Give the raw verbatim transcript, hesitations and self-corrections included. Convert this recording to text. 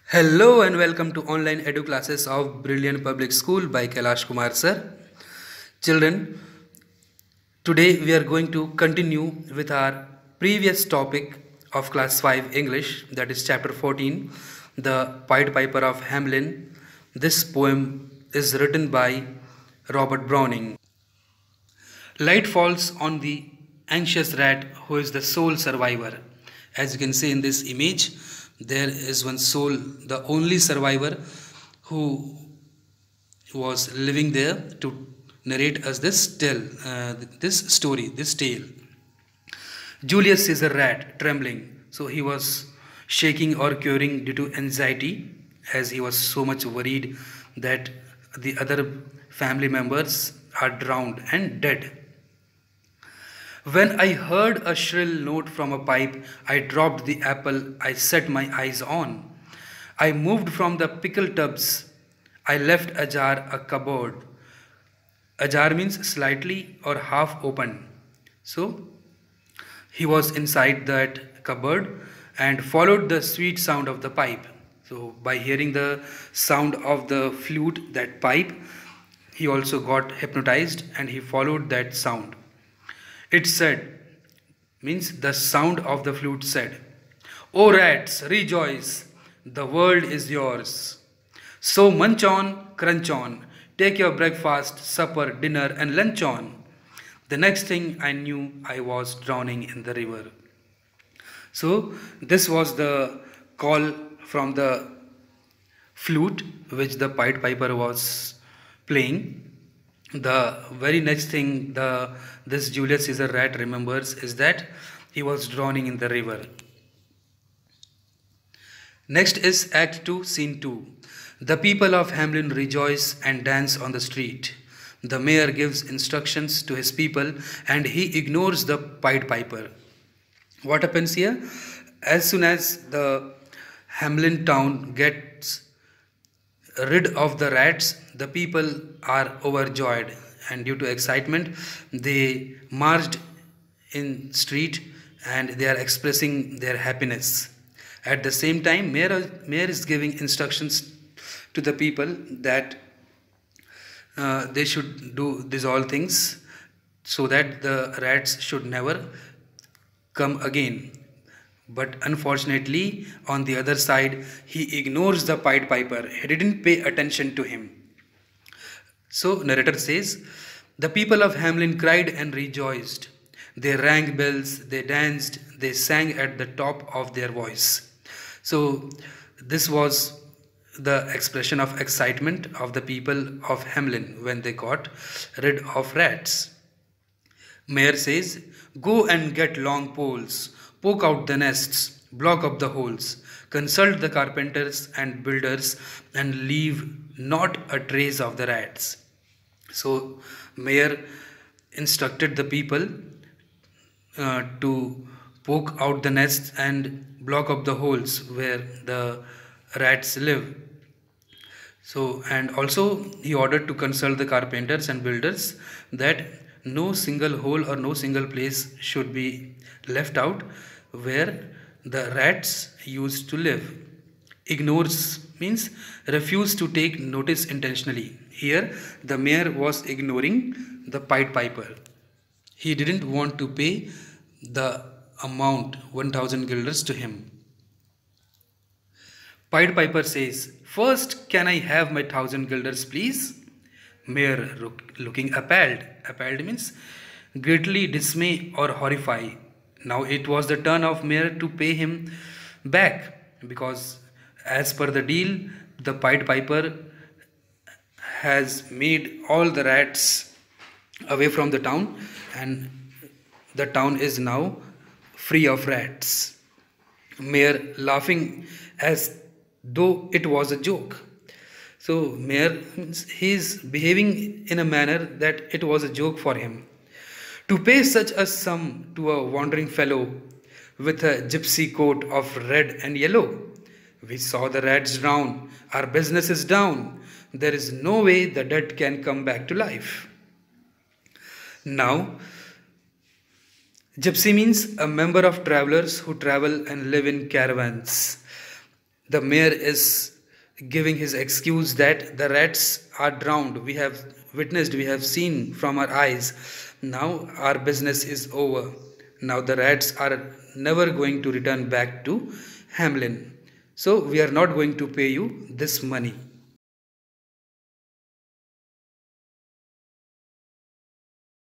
Hello and welcome to online edu classes of Brilliant Public School by Kailash Kumar sir. Children, today we are going to continue with our previous topic of class five English, that is chapter fourteen, The Pied Piper of Hamelin. This poem is written by Robert Browning. Light falls on the anxious rat who is the sole survivor. As you can see in this image, there is one soul, the only survivor who was living there to narrate us this tale, uh, this story, this tale. Julius Caesar rat trembling, so he was shaking or curing due to anxiety, as he was so much worried that the other family members are drowned and dead. When I heard a shrill note from a pipe, I dropped the apple I set my eyes on. I moved from the pickle tubs. I left ajar a cupboard. Ajar means slightly or half open. So he was inside that cupboard and followed the sweet sound of the pipe. So by hearing the sound of the flute, that pipe, he also got hypnotized and he followed that sound. It said, means the sound of the flute said, "O rats, rejoice, the world is yours. So munch on, crunch on, take your breakfast, supper, dinner and lunch on." The next thing I knew, I was drowning in the river. So this was the call from the flute which the Pied Piper was playing. The very next thing the this Julius Caesar rat remembers is that he was drowning in the river. Next is Act two, Scene two. The people of Hamelin rejoice and dance on the street. The mayor gives instructions to his people and he ignores the Pied Piper. What happens here? As soon as the Hamelin town gets rid of the rats, the people are overjoyed, and due to excitement they marched in street and they are expressing their happiness. At the same time, mayor, mayor is giving instructions to the people that uh, they should do these all things so that the rats should never come again. But unfortunately, on the other side, he ignores the Pied Piper. He didn't pay attention to him. So, narrator says, the people of Hamelin cried and rejoiced. They rang bells, they danced, they sang at the top of their voice. So, this was the expression of excitement of the people of Hamelin when they got rid of rats. Mayor says, go and get long poles, poke out the nests, block up the holes, consult the carpenters and builders, and leave not a trace of the rats. So, mayor instructed the people uh, to poke out the nests and block up the holes where the rats live. So, and also he ordered to consult the carpenters and builders that no single hole or no single place should be left out where the rats used to live. Ignores means refuse to take notice intentionally. Here the mayor was ignoring the Pied Piper. He didn't want to pay the amount one thousand guilders to him. Pied Piper says, "First, can I have my thousand guilders, please?" Mayor look, looking appalled. Appalled means greatly dismay or horrify. Now it was the turn of mayor to pay him back, because as per the deal, the Pied Piper has made all the rats away from the town and the town is now free of rats. Mayor laughing as though it was a joke. So mayor, he is behaving in a manner that it was a joke for him. To pay such a sum to a wandering fellow with a gypsy coat of red and yellow. We saw the rats drown. Our business is down. There is no way the dead can come back to life. Now, gypsy means a member of travelers who travel and live in caravans. The mayor is giving his excuse that the rats are drowned. We have witnessed, we have seen from our eyes. Now our business is over. Now the rats are never going to return back to Hamlin. So we are not going to pay you this money.